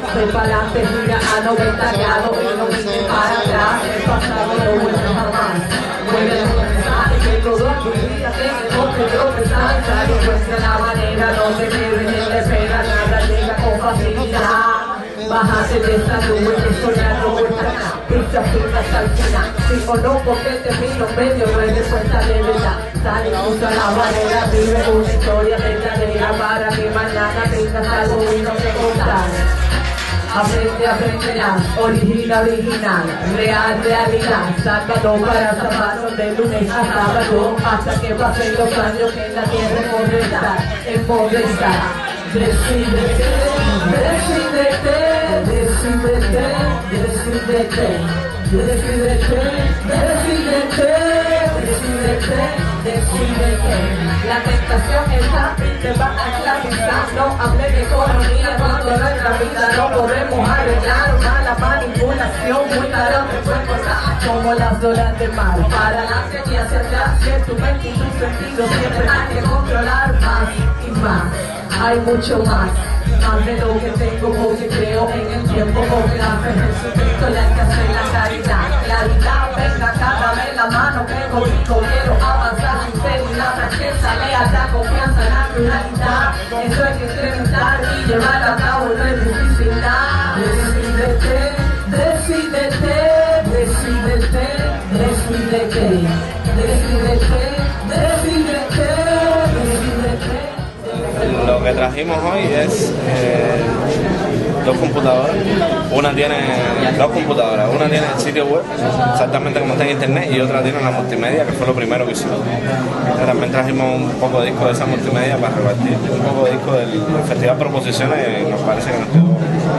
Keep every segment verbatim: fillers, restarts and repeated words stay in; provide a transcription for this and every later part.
Soy pa'lante, gira a noventa grados y no mire para atrás. El pasado no vuelve jamás. Vuelve a comenzar y que todos tus días tenemos que tropezar. Y encuentra la manera, no te quedes en la espera, nada llega con facilidad. Bájate de esta nube que soñando vuelta acá. Pizza firme hasta el final. Sí o no, porque te miro medio, no es respuesta de verdad. Sale junto a la barrera, vive una historia verdadera para que mañana tengas algo bueno que contar. Aprende, aprenderás, original, original, real, realidad. Sácalo para zapatos de lunes a sábado, hasta que pasen los años que en la tierra es modo estar, es modo estar. Decídete, decídete, decídete, decídete, decídete, decídete, decídete, decídete. La tentación está, te va a esclavizar. No hable de economía cuando nuestra vida no podemos arreglar. Mala manipulación, muy caro te puede costar. Como las olas de mar, para adelante y hacia atrás. Que tu mente y tus sentidos siempre hay que controlar más y más. Hay mucho más, más de lo que tengo porque creo en el tiempo, porque la fe en Jesucristo y hay que hacer la caridad. Claridad, venga, cágame la mano que contigo quiero avanzar. Sinceridad, franqueza, lealtad, confianza, naturalidad. Eso hay que experimentar y llevar a cabo, no es difícil nada. Decídete, decídete, decídete, decídete, decídete, decídete, decídete. Lo que trajimos hoy es eh, dos computadoras. Una tiene dos computadoras, una tiene el sitio web, exactamente como está en internet, y otra tiene la multimedia, que fue lo primero que hicimos. También trajimos un poco de disco de esa multimedia para repartir, un poco de disco del Festival Proposiciones, y nos parece que nos quedó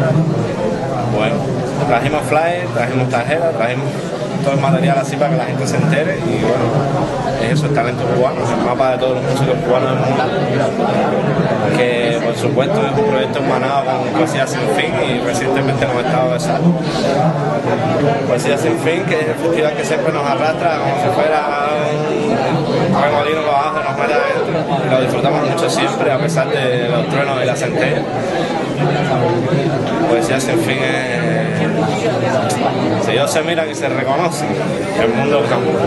bueno. Trajimos flyers, trajimos tarjetas, trajimos todo el material así para que la gente se entere, y bueno, eso es talento cubano, el mapa de todos los músicos cubanos del mundo, que por supuesto es un proyecto hermanado con Poesía Sin Fin y recientemente con Estado de Salud. Poesía Sin Fin, que es el festival que siempre nos arrastra como si fuera un remolino para abajo, nos mete adentro, y lo disfrutamos mucho siempre a pesar de los truenos y la centella. Poesía Sin Fin es... si ellos se miran y se reconocen, el mundo cambia.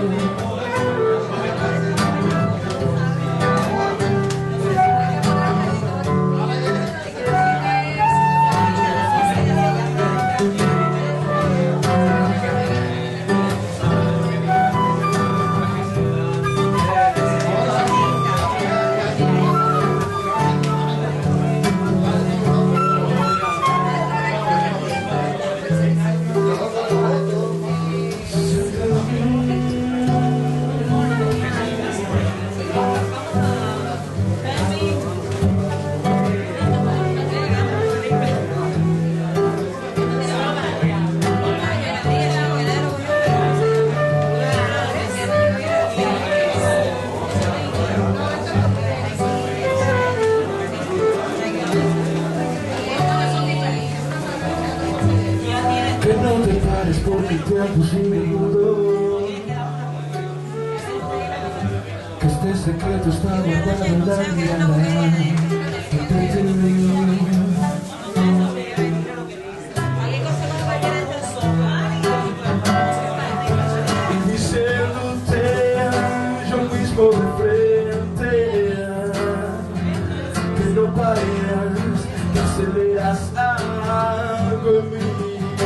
Que no te pares porque el tiempo es un minuto. Que este secreto está guardado en la mirada. Y diciéndote yo mismo de frente que no pares, que aceleras algo en mí.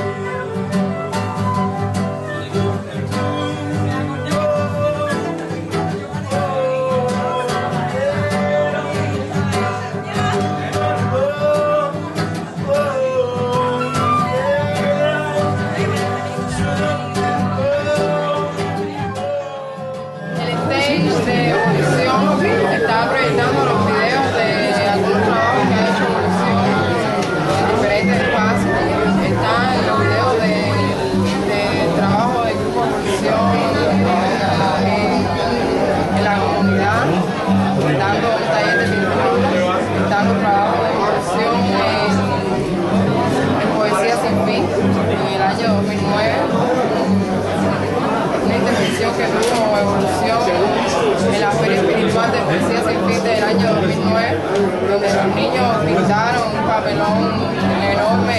Estaba proyectando los videos de algunos trabajos que ha hecho Evolución en diferentes espacios. Están los videos de, de trabajo del grupo Evolución en, en la comunidad, dando un taller de pintura. Están los trabajos de Evolución en, en Poesía Sin Fin en el año dos mil nueve. Una intervención que tuvo Evolución en la Feria Espiritual de Poesía Sin Fin del año dos mil nueve, donde los niños pintaron un papelón enorme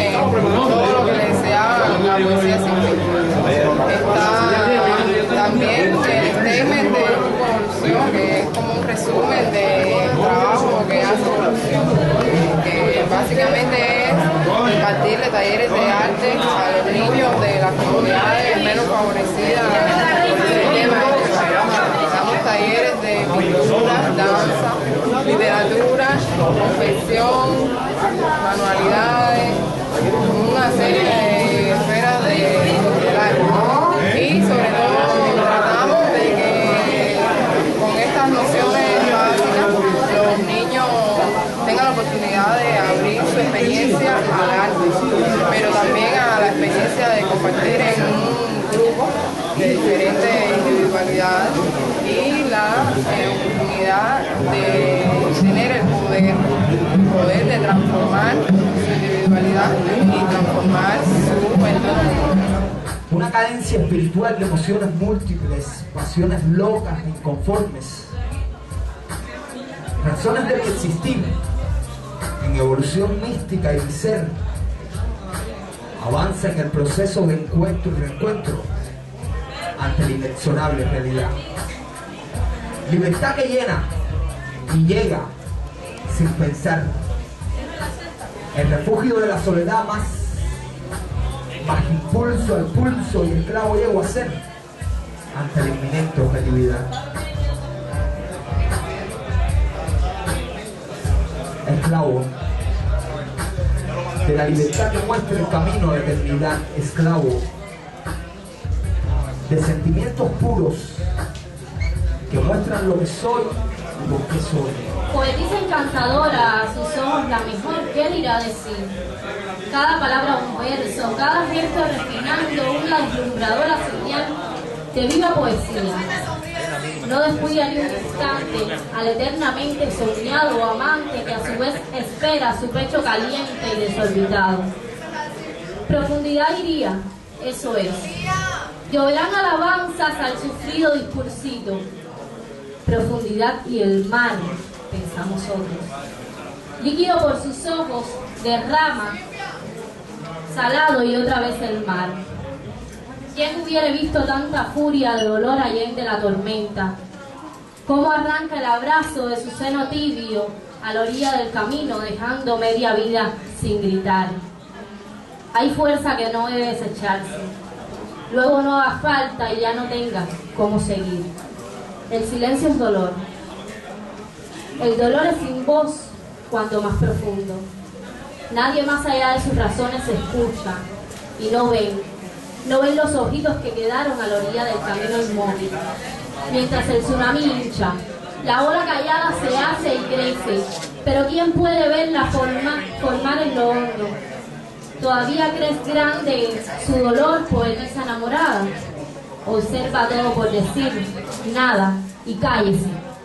resumen del trabajo que hace Evolución, que básicamente es impartirle talleres de arte a los niños de las comunidades menos favorecidas por el sistema. Damos talleres de pintura, danza, literatura, confección, manualidades, una serie de esferas de, del arte. Y sobre todo tratamos de que con estas nociones básicas los niños tengan la oportunidad de abrir su experiencia al arte, pero también a la experiencia de compartir en un grupo de diferentes individualidades y la eh, oportunidad de tener el poder, el poder de transformar su individualidad y transformar su entorno. Una cadencia espiritual de emociones múltiples, pasiones locas e inconformes, razones del existir, en evolución mística y ser, avanza en el proceso de encuentro y reencuentro ante la inexorable realidad. Libertad que llena y llega sin pensar. El refugio de la soledad más, más impulso al pulso y esclavo llego a ser ante la inminente objetividad. Esclavo de la libertad que muestra el camino de eternidad, esclavo de sentimientos puros que muestran lo que soy y lo que soy. Poetisa encantadora, a sus ojos la mejor, ¿qué le irá a decir? Cada palabra un verso, cada gesto refinando una deslumbradora señal de viva poesía. No descuida ni un instante al eternamente soñado amante que a su vez espera su pecho caliente y desorbitado. Profundidad iría, eso es. Lloverán alabanzas al sufrido discursito. Profundidad y el mar, pensamos otros. Líquido por sus ojos, derrama, salado y otra vez el mar. ¿Quién hubiera visto tanta furia de dolor allende la tormenta? Cómo arranca el abrazo de su seno tibio a la orilla del camino, dejando media vida sin gritar. Hay fuerza que no debe desecharse. Luego no haga falta y ya no tenga cómo seguir. El silencio es dolor. El dolor es sin voz cuanto más profundo. Nadie más allá de sus razones se escucha y no ven. No ven los ojitos que quedaron a la orilla del camino inmóvil. Mientras el tsunami hincha, la ola callada se hace y crece, pero ¿quién puede verla formar, formar en lo hondo? ¿Todavía crees grande su dolor, poetisa enamorada? Observa todo por decir nada y cállese.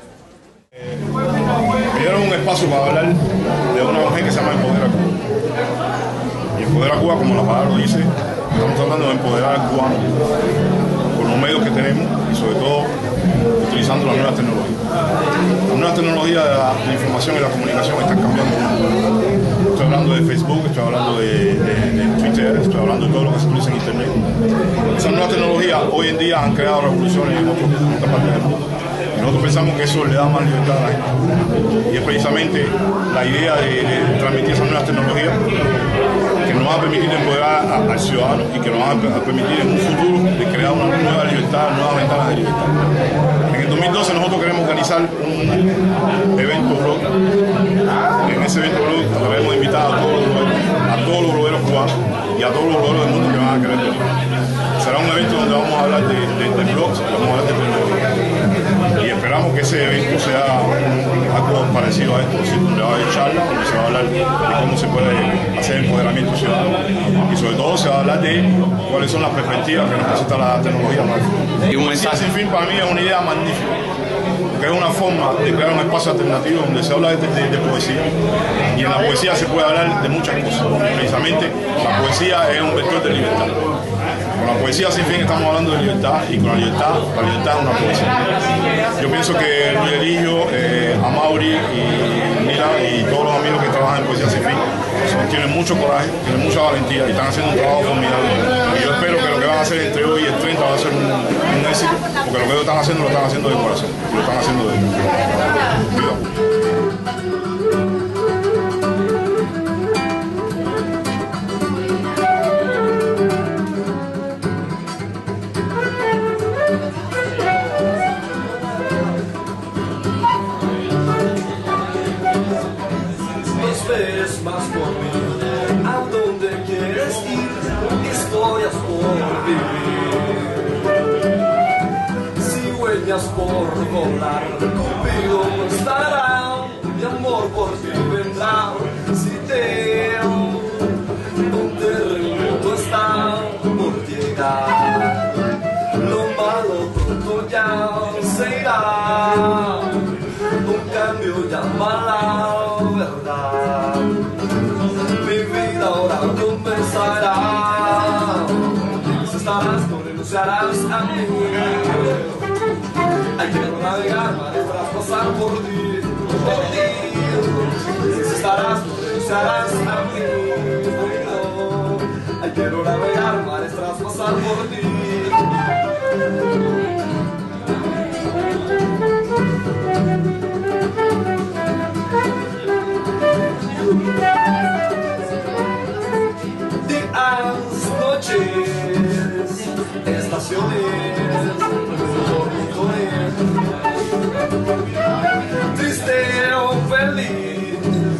Me dieron un espacio para hablar de una mujer que se llama Empodera Cuba. Y Empodera Cuba, como la palabra lo dice, estamos tratando de empoderar al cubano con los medios que tenemos y sobre todo utilizando las nuevas tecnologías. Las nuevas tecnologías de la, de la información y la comunicación están cambiando. Estoy hablando de Facebook, estoy hablando de, de, de Twitter, estoy hablando de todo lo que se utiliza en Internet. Esas nuevas tecnologías hoy en día han creado revoluciones en otras partes del mundo. Y nosotros pensamos que eso le da más libertad a la gente. Y es precisamente la idea de, de transmitir esas nuevas tecnologías que nos va a permitir empoderar a, al ciudadano y que nos va a permitir en un futuro de crear una nueva libertad, nuevas ventanas de libertad. En el dos mil doce nosotros queremos organizar un evento blog. En ese evento blog habemos invitado a todos los, a todos los blogueros cubanos y a todos los blogueros del mundo que van a querer venir. Será un evento donde vamos a hablar de, de, de blogs, vamos a hablar de tecnología. Y esperamos que ese evento sea algo parecido a esto, donde va a haber charlas, donde se va a hablar de cómo se puede hacer empoderamiento ciudadano y sobre todo se va a hablar de cuáles son las perspectivas que necesita la tecnología. Y un mensaje sin fin para mí es una idea magnífica, porque es una forma de crear un espacio alternativo donde se habla de, de, de poesía y en la poesía se puede hablar de muchas cosas. Precisamente la poesía es un vector de libertad. Con la poesía sin fin estamos hablando de libertad y con la libertad, la libertad es una poesía. Yo pienso que Luis Eligio, eh, Amaury y Mira y todos los amigos que trabajan en Poesía Sin Fin son, tienen mucho coraje, tienen mucha valentía y están haciendo un trabajo formidable. Y yo espero que lo que van a hacer entre hoy y el treinta va a ser un, un éxito, porque lo que ellos están haciendo lo están haciendo de corazón, lo están haciendo de vida. Esperes más por mí, a dónde quieres ir, historias por vivir. Si sueñas por volar, Cupido no estará, mi amor por ti vendrá. Si te un terremoto está por llegar, lo malo pronto ya se irá, un cambio llama la verdad. Mi vida ahora comenzará, si estarás, no renunciarás a mí. Ay, quiero navegar, mares traspasar por ti, por ti. Si estarás, no renunciarás a mí. Ay, quiero navegar, mares traspasar por ti. Días, noches, estaciones, por montones, triste o feliz,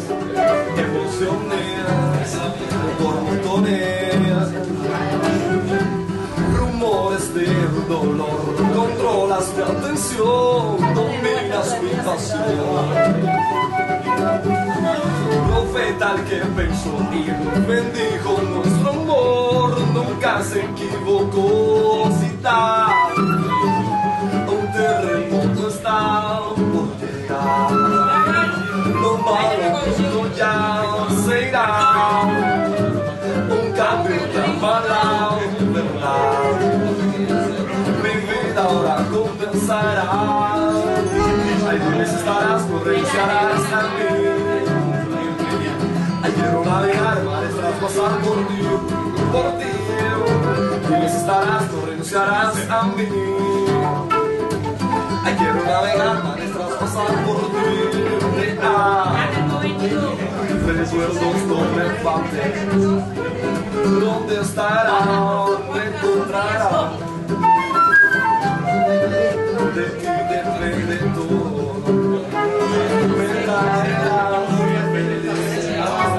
emociones por montones, rumores de dolor, controlas mi atención, dominas mi pasión. Profeta el que pensó y bendijo nuestro amor, nunca se equivocó. Citar, un terremoto está por llegar, lo malo pronto ya se irá, un cambio llamará verdad. Mi vida ahora comenzará. Ay, donde estarás, no renunciarás a mí. Ay, quiero navegar, mares traspasar por ti, por ti. Donde estarás, no renunciarás a mí. Ay, quiero navegar, mares traspasar por ti. Ah, recuerdos tormentantes, ¿dónde estará? ¿Me encontrará? De ti depende todo, me traerá felicidad.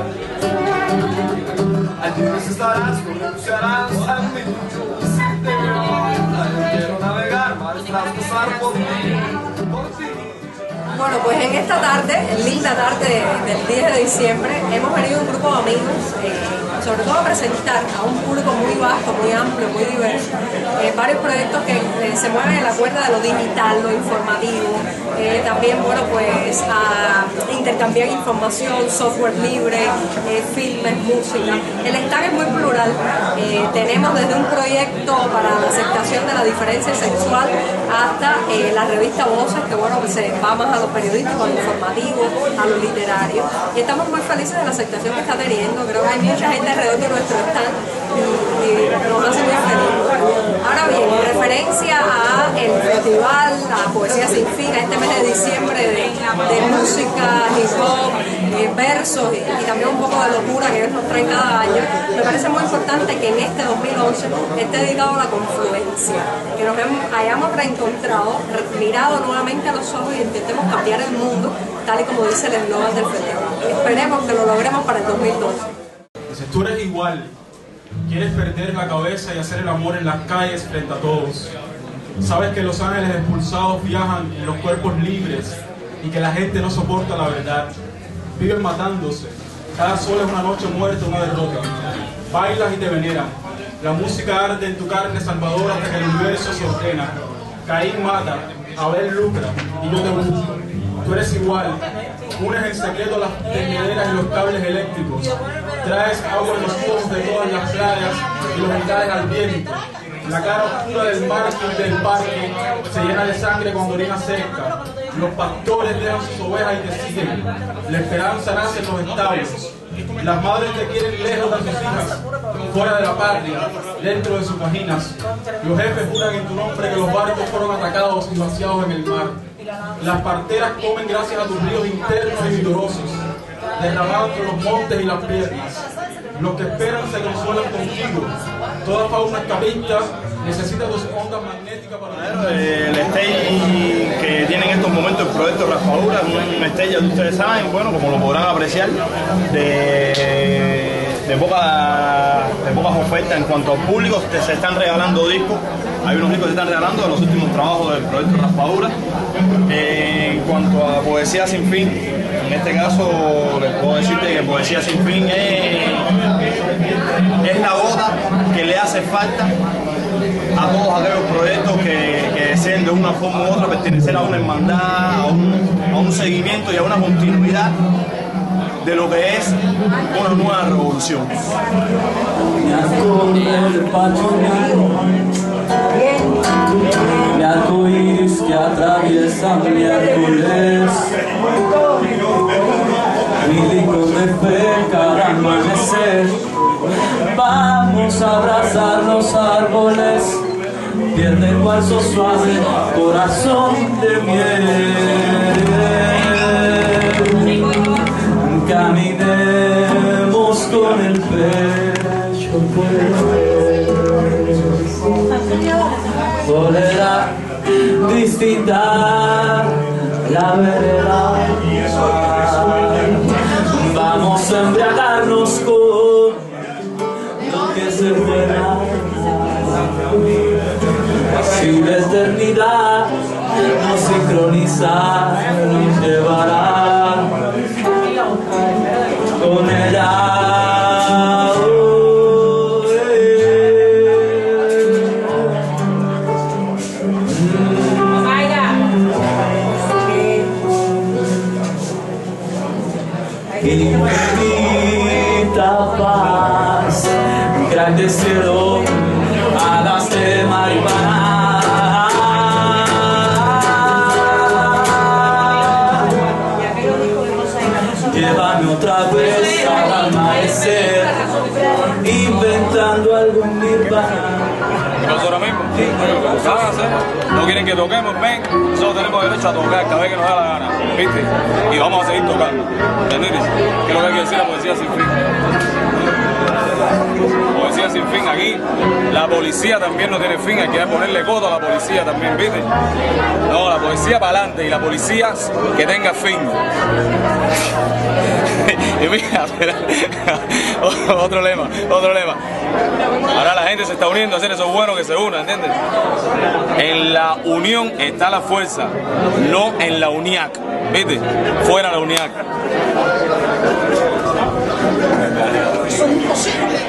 Allí estarás, no renunciarás a mí. Si te veo, quiero navegar, mares traspasar por ti, por ti. Bueno, pues en esta tarde, linda tarde del diez de diciembre, hemos venido un grupo de amigos, eh, sobre todo a presentar a un público muy vasto, muy amplio, muy diverso, eh, varios proyectos que eh, se mueven en la cuerda de lo digital, lo informativo, eh, también, bueno, pues a intercambiar información, software libre, eh, filmes, música. El stand es muy plural, eh, tenemos desde un proyecto para la aceptación de la diferencia sexual hasta eh, la revista Voces, que bueno, que se va más a lo periodístico, a lo informativo, a lo literario, y estamos muy felices de la aceptación que está teniendo. Creo que hay mucha gente alrededor de nuestro stand y, y nos hace muy feliz. Ahora bien, en referencia a el festival, a Poesía Sin Fin, a este mes de diciembre de, de música, hip hop, eh, versos y, y también un poco de locura que ellos nos traen cada año, me parece muy importante que en este dos mil once esté dedicado a la confluencia, que nos hemos, hayamos reencontrado, mirado nuevamente a los ojos y intentemos cambiar el mundo, tal y como dice el eslogan del festival. Esperemos que lo logremos para el dos mil doce. Si tú eres igual, quieres perder la cabeza y hacer el amor en las calles frente a todos. Sabes que los ángeles expulsados viajan en los cuerpos libres y que la gente no soporta la verdad. Viven matándose. Cada sol es una noche muerta, una derrota. Bailas y te veneran. La música arde en tu carne salvadora hasta que el universo se ordena. Caín mata, Abel lucra y yo te busco. Tú eres igual. Unes en secreto las tendederas y los cables eléctricos. Traes agua en los ojos de todas las playas y los encajes al viento. La cara oscura del mártir del parque se llena de sangre cuando orina cerca. Los pastores dejan sus ovejas y te siguen. La esperanza nace en los establos. Las madres te quieren lejos de sus hijas, fuera de la patria, dentro de sus vaginas. Los jefes juran en tu nombre que los barcos fueron atacados y vaciados en el mar. Las parteras comen gracias a tus ríos internos y vigorosos, derramados entre los montes y las piernas. Los que esperan se consuelan contigo. Toda fauna escapista necesita tus ondas magnéticas para... El stage que tiene en estos momentos el proyecto Raspadura es un stage que ustedes saben, bueno, como lo podrán apreciar, de, de, poca, de pocas ofertas en cuanto al público. Se están regalando discos, hay unos discos que se están regalando de los últimos trabajos del proyecto Raspadura. Eh, en cuanto a Poesía Sin Fin, en este caso les puedo decirte que Poesía Sin Fin es, es la gota que le hace falta a todos aquellos proyectos que, que deseen de una forma u otra pertenecer a una hermandad, a un, a un seguimiento y a una continuidad de lo que es una nueva revolución. Mi arco iris que atraviesa mi Hércules, mi licor de fe cada amanecer. Vamos a abrazar los árboles, piel de cuarzo suave, corazón de miel. Caminemos con el pecho pues, soledad distinta la vereda. Vamos a embriagarnos con lo que se fuera. Si la eternidad nos sincroniza, nos llevará con ella. Infinita paz, grande cielo, alas de marihuana. Llévame otra vez al amanecer, inventando algún nirvana. Nosotros mismos, ¿saben hacer? No quieren que toquemos, ven, nosotros tenemos derecho a tocar cada vez que nos da la gana, ¿viste? Y vamos a seguir tocando, ¿entendés? ¿Qué es lo que hay que decir la Poesía Sin Fin? Poesía Sin Fin, aquí la policía también no tiene fin, hay que ponerle coto a la policía también, ¿viste? No, la poesía para adelante y la policía que tenga fin. Y mira, otro lema, otro lema. Ahora la gente se está uniendo a hacer eso bueno que se una, ¿entiendes? En la unión está la fuerza, no en la UNIAC, ¿viste? Fuera la UNIAC. Son imposibles.